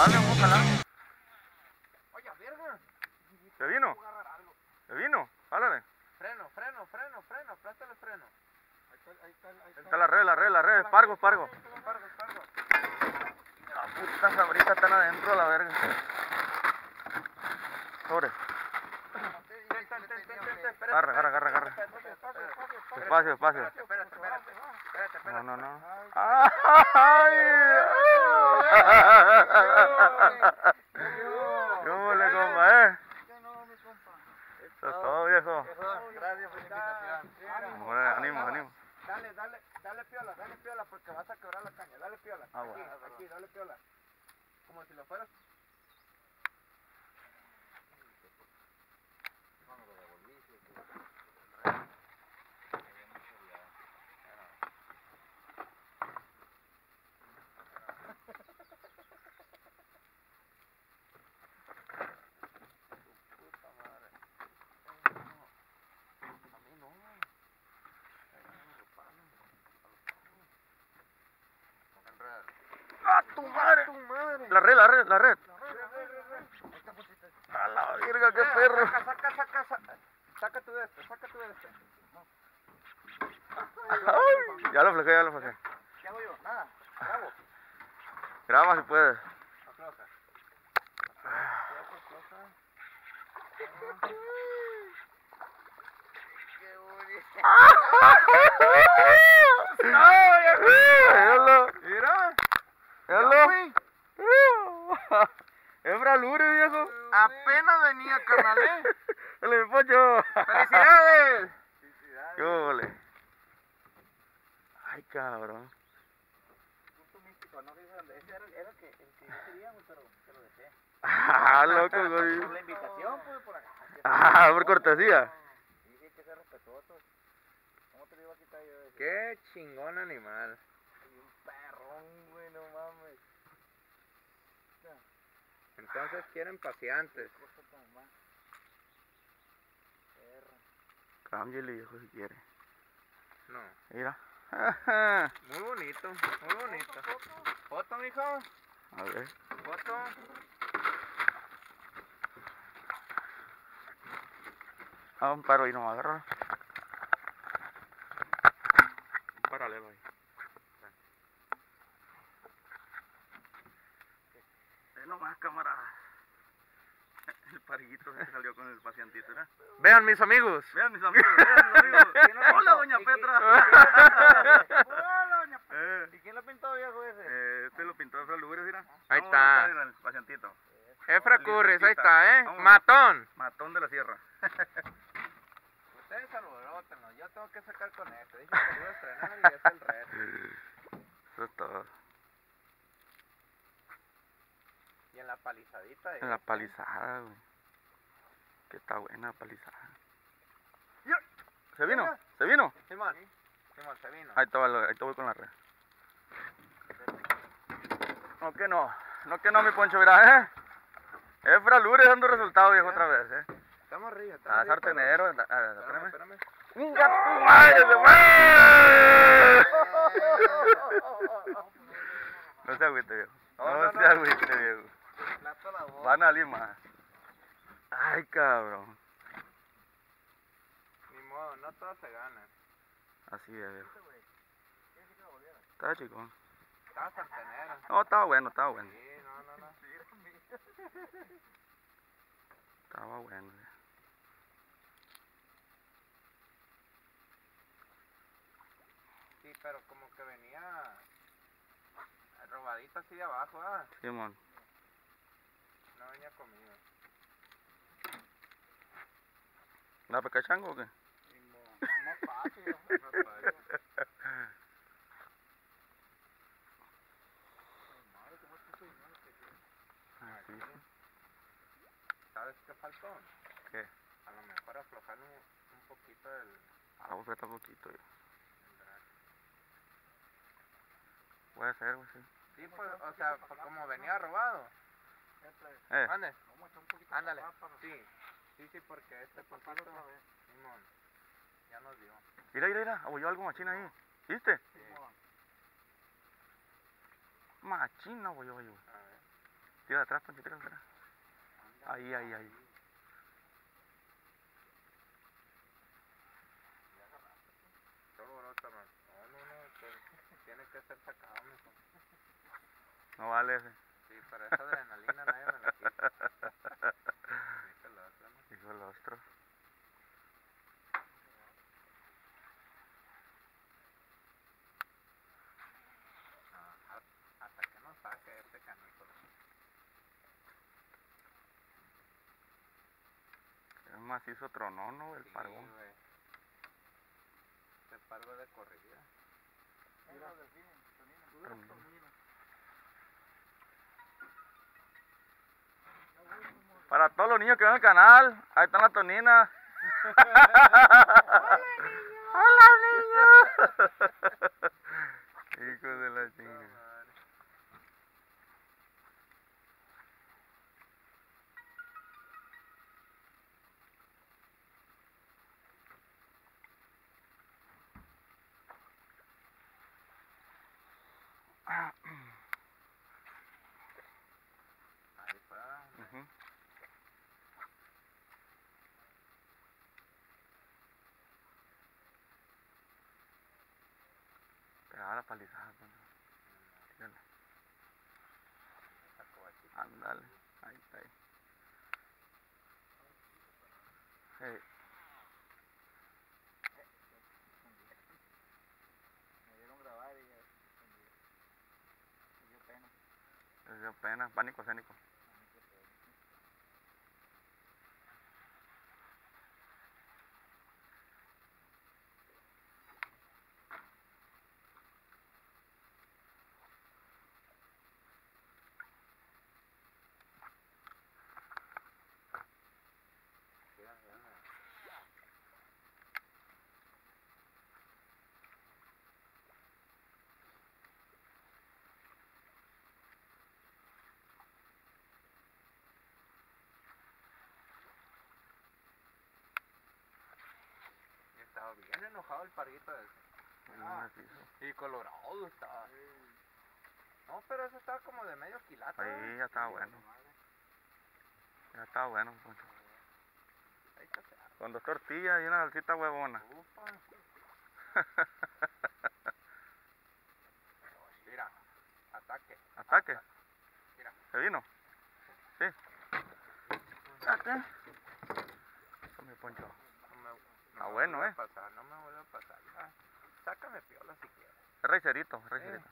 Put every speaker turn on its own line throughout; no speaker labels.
Dale, vamos a jalar.
Oye, verga.
¿Se vino? ¿Se vino? Jálale.
Freno, préstale freno.
Ahí está la red. Pargo.
Pargo.
La puta sabrita están adentro, la verga. Sobre. Agarra. Espacio.
Espérate.
No. ¿Cómo le, compa, Eso es todo, viejo.
Gracias por la invitación.
Ánimo.
Dale piola, porque vas a quebrar la caña. Dale piola.
Bueno.
Aquí, dale piola. Como si lo fueras.
¡Ah, tu madre! La red. A la verga, qué perro.
Saca tú de este.
Ay, ya lo aflojé.
¿Qué hago yo? Nada. Grabo.
Graba si puedes.
Afloja. Qué
bonito.
Mira.
Es fralure, viejo.
Apenas venía, carnal,
Dale, Pocho.
¡Felicidades!
¿Qué ole? Ay, cabrón.
Gusto místico, no dice dónde. Ese era el que yo quería, pero te lo dejé.
Ah, loco, güey.
Por la invitación, pues, por acá.
Por cortesía.
Sí, hay que ser respetuosos. ¿Cómo te lo iba a quitar yo ese? Qué chingón animal. Y un perrón, güey, no mames. Entonces quieren paseantes.
Cámbiale, viejo, si quiere.
No.
Mira.
Muy bonito. ¿Foto, mijo?
A ver.
¿Foto?
Un paro ahí nomás, agarra. Un paralelo ahí. Nomás, camarada. El pariguito se salió con el pacientito, ¿no?
Vean mis amigos.
Vean mis amigos. Hola, doña Petra.
Hola, doña Petra. ¿Y quién lo pintó, viejo ese?
Este lo pintó Efra Lugres, mira.
Ahí está.
El pacientito.
Efra Curris, ahí está,
Vamos. Matón de la sierra.
Ustedes saludotenlo, yo tengo que sacar con esto. Dije que lo iba a estrenar y es el reto.
Eso es todo.
Y en la palizadita.
En la palizada, güey. Que está buena la palizada. ¿Se vino?
Simón, se vino.
Ahí te voy con la red. No que no, mi Poncho, mira, Efra Lure dando resultados, viejo, otra vez,
Estamos arriba,
sartenero,
Espérame.
¡Un gato madre, No se agüite, viejo. No se agüite, viejo. Van a salir más. Ay, cabrón.
Ni modo, no todo se gana.
Así es, viejo. Estaba chico.
Estaba sartenero.
No, estaba bueno.
Sí, no.
Estaba bueno, viejo.
Sí, pero como que venía robadito así de abajo, ¿ah?
Simón.
No venía conmigo.
¿La peca chango o qué?
No fácil.
Sí.
¿Sabes qué faltó?
¿Qué?
A lo mejor aflojar un poquito del...
Falta poquito, viejo. Puede ser, güey, sí.
Sí, pues, o sea, como venía robado. ¿Dónde? Ándale. Sí, porque este poquito... Simón, ya nos dio.
Mira, abolló algo machín ahí. ¿Viste?
Sí.
Machín abolló ahí, güey.
A ver.
Tira atrás, Poncho, tira atrás. Ahí, ahí, ahí.
Tiene que ser sacado, mijo.
No vale ese.
Sí, pero esa adrenalina nadie me la quita. Dijo el otro, ¿no?
Dijo el otro.
Hasta que no saque este canijo.
Es macizo tronón, ¿no? El pargón.
Güey. Este pargo de corrida. Mira,
Para todos los niños que ven el canal, ahí están las toninas. ¡Hola, niños! Hijo de la chingada.
Ahí está.
Pegaba la palizada. Ándale, ahí está. Ahí. Hey.
Me dieron grabar y me dio pena.
Les dio pena, pánico escénico.
Estaba bien enojado el parguito ese. Y colorado estaba. No, pero eso estaba como de medio quilata.
Ahí ya estaba bueno. Ya estaba bueno, Poncho. Con 2 tortillas y una salsita huevona.
Ufa. Mira, ataque.
¿Ataque?
Mira.
¿Se vino? Sí. ¿Ataque? Eso mi Poncho. Está bueno,
No me vuelve a pasar. Sácame piola si quieres.
Es racerito, racerito.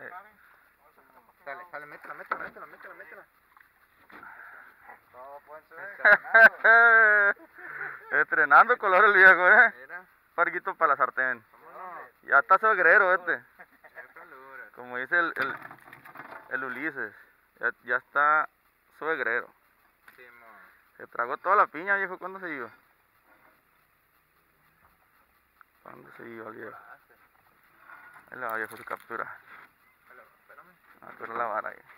Dale, métela. Todo Poncho,
Estrenando color el viejo,
Mira.
Parguito para la sartén.
Vámonos.
Ya está suegrero este.
Calura.
Como dice el Ulises. Ya está suegrero.
Simón.
Se tragó toda la piña, viejo. ¿Cuándo se iba? ¿Cuándo se iba el viejo? Ahí la va, viejo, su captura.
Espérame.
Captura la vara ahí.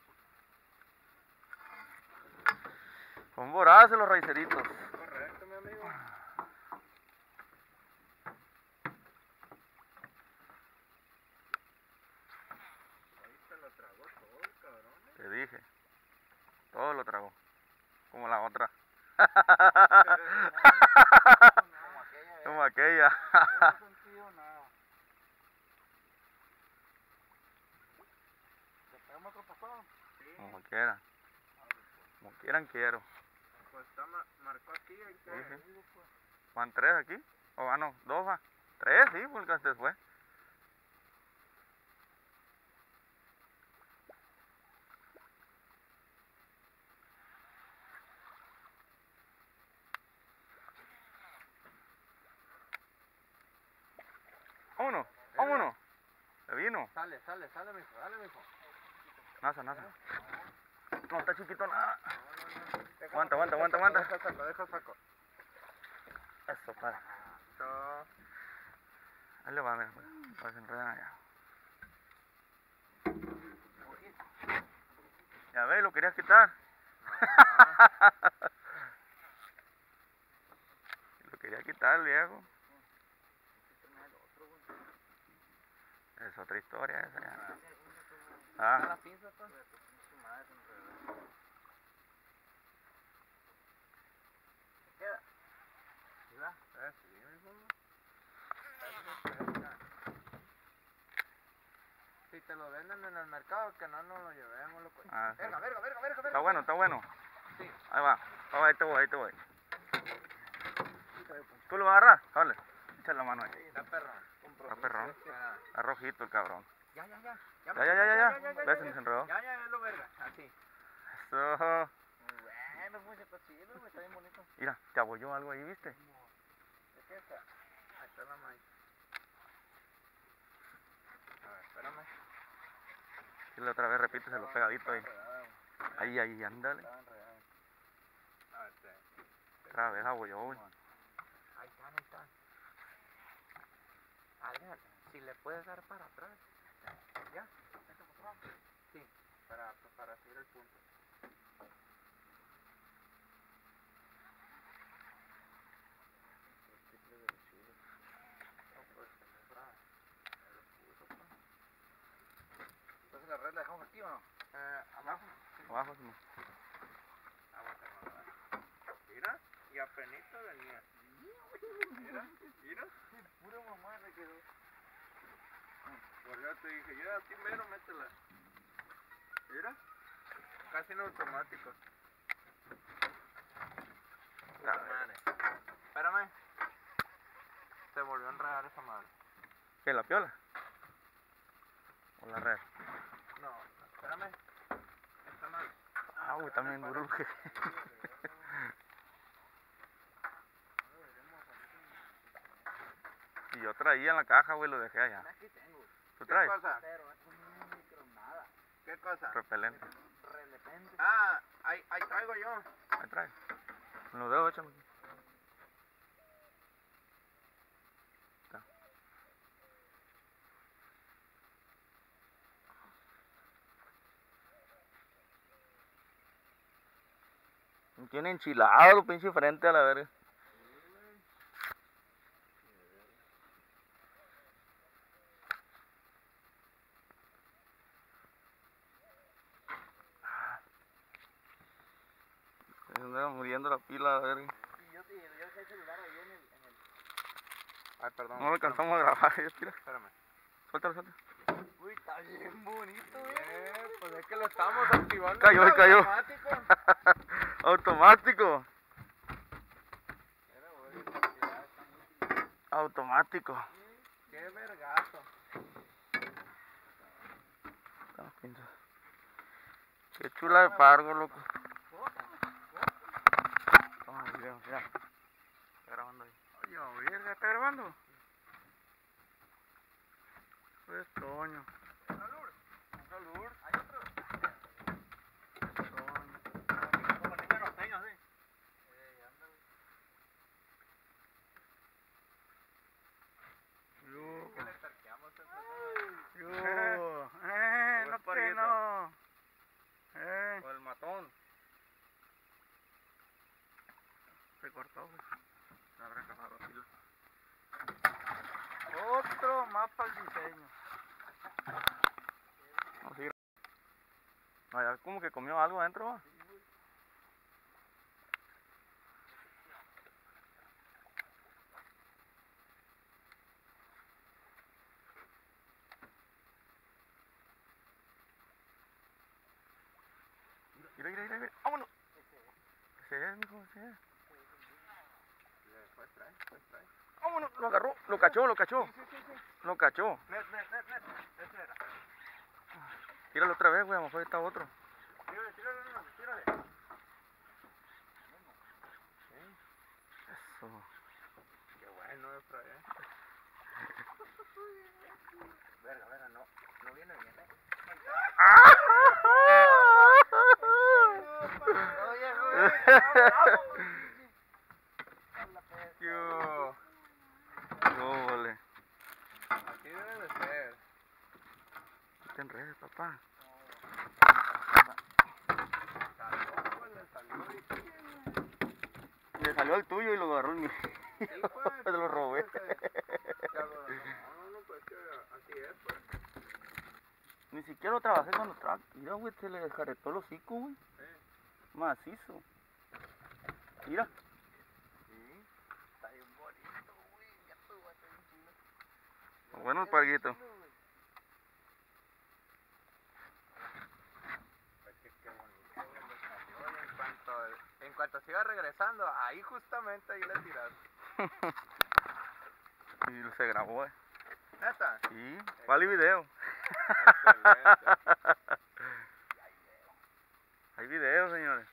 Son voraces los raiceritos.
Correcto, mi amigo. Ahí se lo tragó todo el cabrón.
Te dije. Todo lo tragó. Como la otra. Como aquella.
No he sentido nada. ¿Le pegamos otro pasado? Sí.
Como quieran. Como quieran quiero.
Pues está marcó aquí.
Sí. ¿Van 3 aquí? O no, 2 va. 3, sí, porque antes fue. Vámonos, vámonos. Se vino.
Sale, mijo.
Nasa. No, está chiquito nada.
No.
Aguanta.
Deja saco.
Eso, para. Ahí le va, mira, para que se enredan allá. Ya ves, lo querías quitar. Lo quería quitar el viejo. Es otra historia esa ya.
La pinza, pues. lo venden en el mercado, que no nos lo llevemos, loco.
Ah, sí.
Verga.
Está bueno, está bueno.
Sí.
Ahí va. Ahí te voy. ¿Tú lo agarras? Dale. Echa la mano ahí.
Está perrón.
Está perrón.
Ah,
Está rojito el cabrón.
Ya.
Ya. ¿Ves? Se enredó.
Ya, lo verga. Así.
Eso.
Bueno, pues está chido, güey, está bien bonito.
Mira, te abolló algo ahí, ¿viste?
¿Qué es esta? Ahí está la maíz. A ver, espérame.
Y la otra vez repíteselo pegadito ahí. Ahí, ándale.
A ver,
Otra vez abolló, güey.
ahí están. Adrián, si le puedes dar para atrás. ¿Ya? Sí, para seguir el punto.
Entonces la red la dejamos aquí o no?
Abajo.
Abajo, sí.
Mira, y apenito venía. Mira.
Pura mamá le quedó.
Por eso te dije, yo aquí mero métela. Mira. Casi en automático. Puta madre. Espérame. Se volvió a enredar esa madre.
¿Qué, la piola? ¿O la red?
No, espérame. Esta madre.
Ah, güey, también duro. Y yo traía en la caja, güey, lo dejé allá.
Aquí tengo.
¿Tú traes?
¿Qué cosa?
Pero es un micronada.
¿Qué cosa?
Repelente.
Repelente.
Ah, ahí traigo yo.
Ahí trae. Con los dedos, échalo aquí. Está. Tiene enchilado, pinche frente a la verga. Se andaba muriendo la pila, a ver.
Y yo dejé el celular ahí en el...
Ay, perdón.
No lo alcanzamos a grabar, tira.
Espérame.
Suéltalo.
Uy, está bien bonito,
Pues es que lo estamos activando.
Cayó.
Automático.
Automático. Automático.
Qué vergazo.
Qué chula de pargo, loco. Toma, mira. Está grabando ahí. Oye, verga, ¿está grabando? Pues Toño.
Salud. Hay otro.
Toño.
Como niño norteño, sí. Ándale.
Que le tarqueamos eso.
No que no. O el matón. Se cortó, güey. Se habrá acabado la pila.
Otro mapa al diseño.
Vamos a seguir. No, ya como que comió algo adentro, ¿va? Mira. ¡Vámonos! Ese es, mijo, ese es.
Pues trae.
¡Vámonos! Lo agarró, lo cachó. Lo cachó.
Net. Ese era.
Tíralo otra vez, güey, a lo mejor está otro.
Tírale.
Eso.
Qué bueno, trae. Verga, no viene bien,
Oye,
Yo.
No, vale.
Así debe de ser.
No te enredes, papá. Le salió el tuyo y lo agarró el mío. Te lo robé.
No, pues que así es, pues.
Ni siquiera lo trabajé cuando trabajé. Mira, güey, se le descarretó el hocico, güey. Macizo. Mira.
sí. Está bien bonito, güey. Ya tu guay está bien chido.
Bueno el parguito.
iba regresando, ahí justamente ahí le tiraste.
Y se grabó,
¿Neta?
Sí, vale video.
Excelente.
Hay video, señores.